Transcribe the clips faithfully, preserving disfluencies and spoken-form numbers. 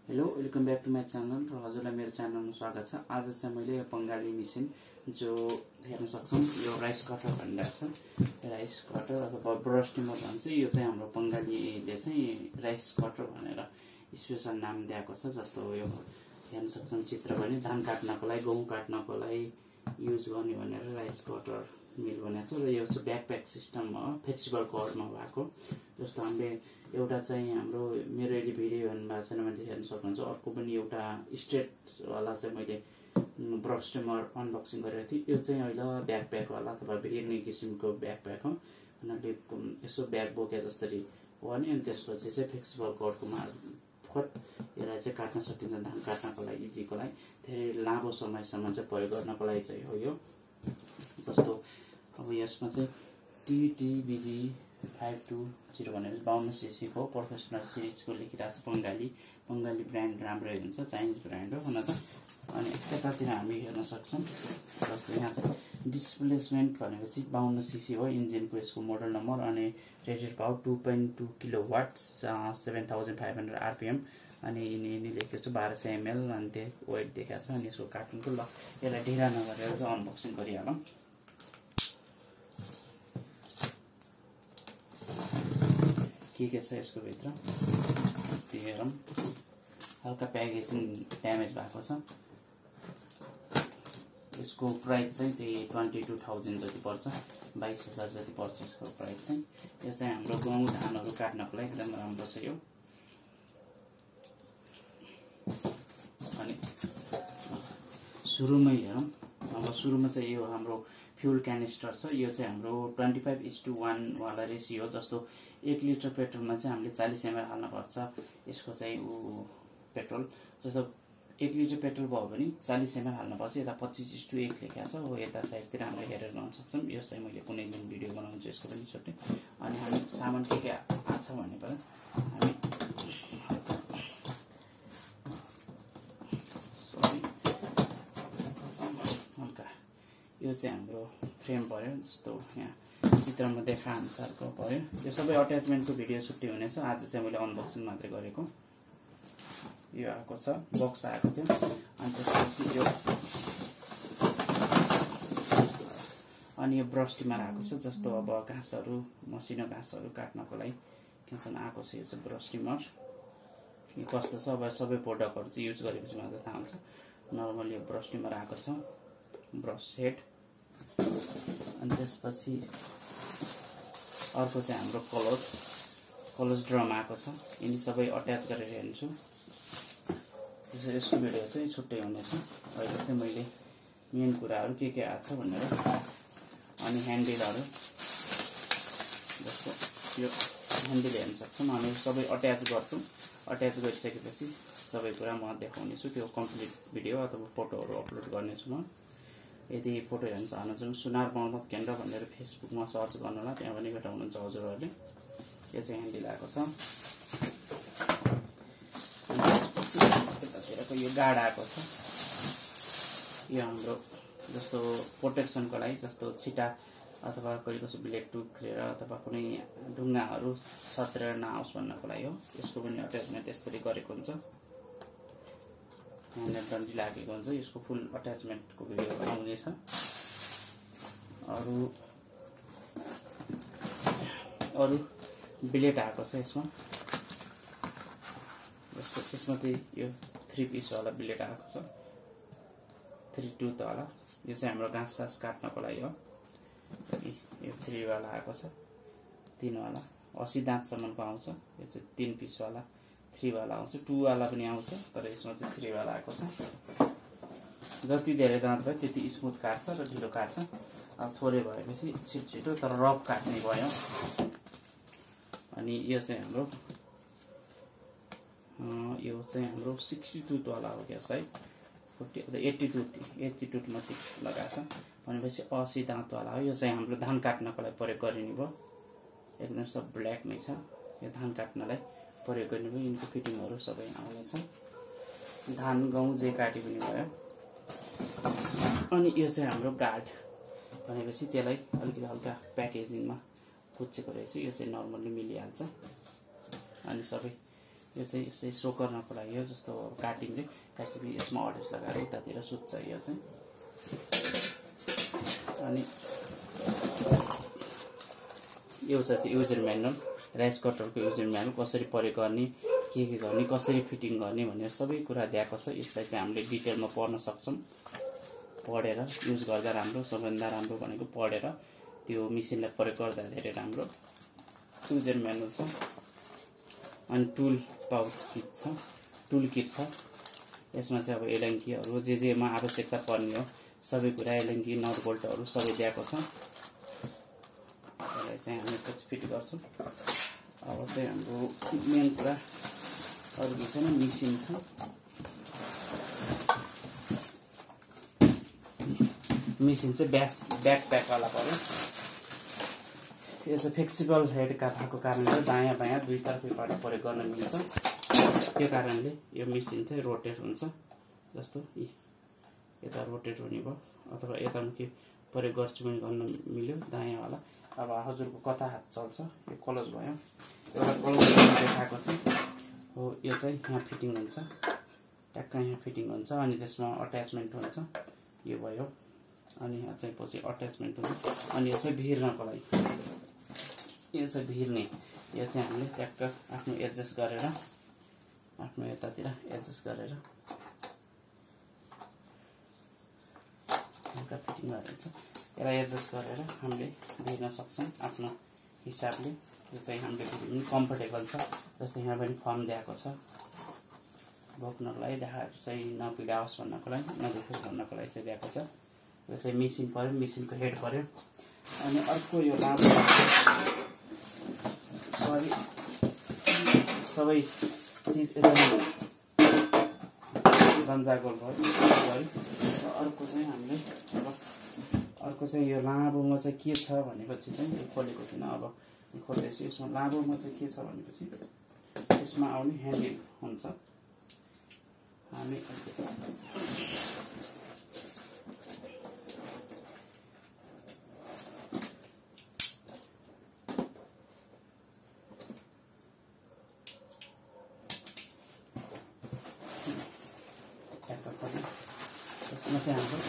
Hello welcome back to my channel र हजुरलाई मेरो च्यानलमा स्वागत छ। आज चाहिँ मैले बंगाली मिसिन जो हेर्न सक्छौं यो राइस कटर भनिरहेको छ। राइस कटर अथवा ब्रश ट्रिमर भन्छ। यो चाहिँ हाम्रो बंगालीले चाहिँ राइस कटर भनेर स्पेशल नाम दिएको छ। जस्तो यो हेर्न सक्छौं चित्र पनि धान काट्नको लागि गहुँ काट्नको लागि युज गर्ने भनेर राइस कटर मिल बनाएको छ। र यो चाहिँ ब्याकप्याक सिस्टममा हो, फ्लेक्सिबल कभरमा भएको। जस्तो हामीले एउटा चाहिँ हाम्रो मेरो यदि भिडियो हेर्नु भएको छैन भने हेर्न सक्नुहुन्छ। अर्को पनि एउटा स्ट्रेट वाला चाहिँ मैले ब्रश ट्रिमर अनबक्सिङ गरेको थिएँ। यो चाहिँ अहिले ब्याकप्याक वाला अथवा भिर्ने किसिमको ब्याकप्याक हो। उनीहरूले यसो ब्याग बोके जसरी हो नि। अनि त्यसपछि चाहिँ फ्लेक्सिबल कभरको मार्फत यसलाई चाहिँ काट्न सकिन्छ। धान काट्नको लागि इजीको लागि धेरै लामो समयसम्म चाहिँ प्रयोग गर्नको लागि चाहिँ हो यो। जस्तो अब यसमा चाहिँ टिटिबिजी फाइभ टू जिरो भनेर बाउन्न सिसीको प्रोफेसनल सिरिजको लेखिरहेको छ। बंगाली बंगाली ब्रान्ड राम्रै हुन्छ, चाइनिज ब्रान्ड हो हुन त। अनि यतातिर हामी हेर्न सक्छौं। जस्तो यहाँ चाहिँ डिस्प्लेसमेन्ट भनेपछि बाउन्न सिसी हो इन्जिनको यसको मोडल नम्बर। अनि rated power two point two kilo watts seven thousand five hundred RPM. अनि यिनी यिनी लेखेको छ बाह्र सय एमएल। अनि त्यो वेट देखाएको छ। अनि यसको कार्टुनको ल यसलाई ढिला नगरेर चाहिँ अनबक्सिङ गरिहालौँ। के के छ यसको भित्र त्यो हेरौँ। हल्का प्याकेजिङ ड्यामेज भएको छ। यसको प्राइस चाहिँ त्यही ट्वेन्टी टू थाउजन्ड जति पर्छ, बाइस हजार जति पर्छ यसको प्राइस चाहिँ। यो चाहिँ हाम्रो गहुँ धानहरू काट्नको लागि एकदम राम्रो छ यो। अनि सुरुमै हेरौँ। अब सुरुमा चाहिँ यो हाम्रो फ्युल क्यानिस्टर छ। यो चाहिँ हाम्रो twenty five is to one वाला रेसियो। जस्तो एक लिटर पेट्रोलमा चाहिँ हामीले चालीस एमएल हाल्नुपर्छ यसको चाहिँ ऊ पेट्रोल। जस्तो एक लिटर पेट्रोल भयो भने चालीस एमएल हाल्नुपर्छ। यता पच्चिस इज टू एक लेखेको छ हो। यता साइडतिर हामीले हेरेर गर्न सक्छौँ। यो चाहिँ मैले कुनै दिन भिडियो बनाउँछु यसको पनि छुट्टै। अनि हामी सामान के के आएको छ भने पनि हामी सरी हल्का यो चाहिँ हाम्रो फ्रेम पर्यो। जस्तो यहाँ चित्रमा देखा अनुसारको पर्यो। यो सबै अट्याचमेन्टको भिडियो छुट्टै हुनेछ। आज चाहिँ मैले अनबक्सिङ मात्रै गरेको। यो आएको छ, बक्स आएको थियो। अनि त्यसपछि यो अनि यो ब्रश ट्रिमर आएको छ। जस्तो अब घाँसहरू मसिनो घाँसहरू काट्नको लागि केसन आएको छ। यो चाहिँ ब्रश ट्रिमर। यो कस्तो छ अब सबै प्रोडक्टहरू चाहिँ युज गरेपछि मात्रै थाहा हुन्छ। नर्मल यो ब्रश ट्रिमर आएको छ, ब्रश हेड। अनि त्यसपछि अर्को चाहिँ हाम्रो कलोज कलोज ड्रम आएको छ। यिनी सबै अट्याच गरेर हेर्छु। त्यसो यसको भिडियो चाहिँ छुट्टै हुनेछ। अहिले चाहिँ मैले मेन कुराहरू के के आएको छ भनेर। अनि ह्यान्डलहरू जस्तो यो ह्यान्डल हेर्न सक्छौँ। हामी सबै अट्याच गर्छौँ। अट्याच गरिसकेपछि सबै कुरा म देखाउनेछु। त्यो कम्प्लिट भिडियो अथवा फोटोहरू अपलोड गर्नेछु म। यदि फोटो हेर्न चाहनुहुन्छ सुनार मोहम्मद केन्द्र भनेर फेसबुकमा सर्च गर्नुहोला, त्यहाँ पनि भेटाउनुहुन्छ हजुरहरूले। यो चाहिँ ह्यान्डल आएको छ। त्यसपछि यतातिरको यो गार्ड आएको छ। यो हाम्रो जस्तो प्रोटेक्सनको लागि, जस्तो छिटा अथवा कहिले कसो ब्लेड टुक्रेर अथवा कुनै ढुङ्गाहरू सत्रेर नआओस् भन्नको लागि हो। यसको पनि अट्याचमेन्ट यसरी गरेको हुन्छ। ह्यान्डल डन्डी लागेको हुन्छ। यसको फुल अट्याचमेन्टको भिडियो आउनेछ। अरू अरू ब्लेड आएको छ यसमा। जस्तो यसमा चाहिँ यो थ्री पिसवाला ब्लेड आएको छ, थ्री टुथवाला। यो चाहिँ हाम्रो घाँस सास काट्नको लागि हो। यो थ्रीवाला आएको छ, तीनवाला असी दाँतसम्मको आउँछ। यो चाहिँ तीन पिसवाला थ्रीवाला आउँछ, टूवाला पनि आउँछ। तर यसमा चाहिँ थ्रीवाला आएको छ। जति धेरै दाँत भयो त्यति स्मुथ काट्छ र ढिलो काट्छ। अब थोरै भएपछि छिटो छिटो तर रफ काट्ने भयो। अनि यो चाहिँ हाम्रो यो चाहिँ हाम्रो सिक्सटी टुथवाला हो क्या सायद, forty eighty tooth eighty tooth मात्रै लगाएको छ भनेपछि असी दाँतवाला हो। यो चाहिँ हाम्रो धान काट्नको लागि प्रयोग गरिने भयो। एकदम सब ब्ल्याकमै छ। यो धान काट्नलाई प्रयोग गर्ने भयो। यिनको फिटिङहरू सबै आउनेछ। धान गहुँ जे काटे पनि भयो। अनि यो चाहिँ हाम्रो गार्ड भनेपछि त्यसलाई अलिकति हल्का प्याकेजिङमा पुच्छेको रहेछ। यो चाहिँ नर्मल्ली मिलिहाल्छ। अनि सबै यो चाहिँ यसै सो गर्नको लागि हो, जस्तो काटिङले काटेपछि यसमा अड्रेस लगाएर उतातिर सुत्छ यो चाहिँ। अनि यो चाहिँ युजर म्यानुअल, राइस कटरको युजर म्यानुअल, कसरी प्रयोग गर्ने, के के गर्ने, कसरी फिटिङ गर्ने भनेर सबै कुरा दिएको छ। यसलाई चाहिँ हामीले डिटेलमा पढ्न सक्छौँ। पढेर युज गर्दा राम्रो, सबैभन्दा राम्रो भनेको पढेर त्यो मेसिनलाई प्रयोग गर्दा धेरै राम्रो। युजर म्यानुअल छ, अनि टुल पाउच किट छ, टुल किट छ। यसमा चाहिँ अब एलङ्कीहरू जे जेमा आवश्यकता पर्ने हो सबै कुरा, एलङ्की नट बोल्टहरू सबै दिएको छ। यसलाई चाहिँ हामी पछि फिट गर्छौँ। अब चाहिँ हाम्रो मेन कुरा अरू के छैन, मेसिन छ। मेसिन चाहिँ ब्यास ब्याकप्याकवाला पर्यो। यो चाहिँ फ्लेक्सिबल हेडका भएको कारणले दायाँ बायाँ दुईतर्फैबाट प्रयोग गर्न मिल्छ। त्यो कारणले यो मेसिन चाहिँ रोटेट हुन्छ। जस्तो यता रोटेट हुने भयो, अथवा यतामुखी प्रयोग गर्छु भने गर्न मिल्यो दायाँवाला। अब हजुरको कता हात चल्छ, यो क्लोज भयो। एउटा क्लोज देखाएको थियो हो, यो चाहिँ यहाँ फिटिङ हुन्छ, ट्याक्क यहाँ फिटिङ हुन्छ। अनि त्यसमा अट्याचमेन्ट हुन्छ, यो भयो। अनि यहाँ चाहिँ पछि अट्याचमेन्ट हुन्छ। अनि यो चाहिँ भिर्नको लागि, यो चाहिँ भिर्ने, यो चाहिँ हामीले ट्याक्क आफ्नो एडजस्ट गरेर, आफ्नो यतातिर एडजस्ट गरेर हल्का फिटिङ गरिन्छ। यसलाई एडजस्ट गरेर हामीले भिर्न सक्छौँ आफ्नो हिसाबले। यो चाहिँ हामीले भिर्नु कम्फर्टेबल छ। जस्तै यहाँ पनि फर्म दिएको छ, बोक्नको लागि, ढाड चाहिँ नपिडाओस् भन्नको लागि, नदुखोस् भन्नको लागि चाहिँ दिएको छ। यो चाहिँ मेसिन पर्यो, मेसिनको हेड पर्यो। अनि अर्को यो लामो सरी सबै चिज गन्जागोल भयो। अर्को चाहिँ हामीले अब अर्को चाहिँ यो लामोमा चाहिँ के छ भनेपछि चाहिँ यो खोलेको थिएन, अब खोल्दैछु। यसमा लामोमा चाहिँ के छ भनेपछि यसमा आउने ह्यान्डल हुन्छ। हामी यसमा चाहिँ हाम्रो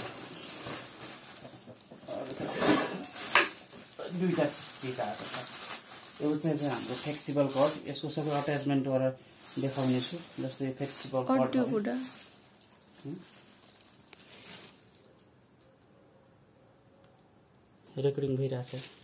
दुईवटा चिज आएको छ। एउटा चाहिँ चाहिँ हाम्रो फ्लेक्सिबल कट, यसको सबै अट्याचमेन्ट गरेर देखाउने छु। जस्तै फ्लेक्सिबल कट रेकर्डिङ भइरहेछ।